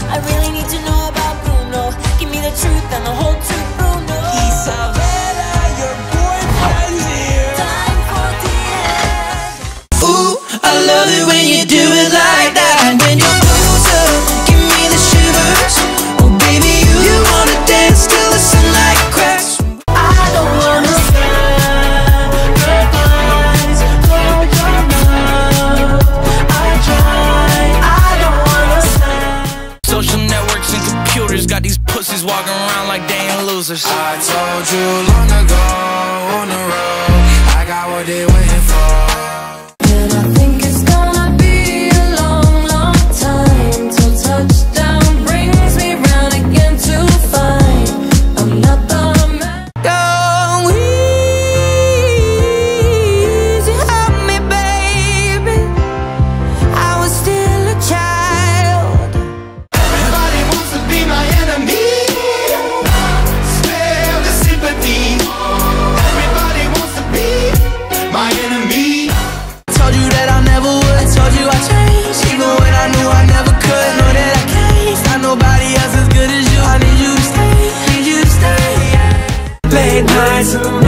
I really need to know about Bruno. Give me the truth and the whole truth, Bruno. Isabella, your boyfriend's here. Time for the end. Ooh, I love it when you do it like that. When you're closer, give me the shivers. Oh baby, you wanna dance till the sunlight cracks. I don't wanna sacrifice for your love. I try, I don't wanna stand. Social networks and computers got these pussies walking around like they ain't losers. I told you long ago on the road, I got what they waiting for. And I think it's gonna be a long, long time till touchdown brings me round again to find I'm not the man. Go easy on me, baby. I was still a child. Everybody wants to be my enemy. Spare the sympathy. Everybody wants to be my enemy. Told you that I never would. Told you I changed, even when I knew I never could. Know that I can't find nobody else as good as you. I need you to stay, need you to stay. Late nights in the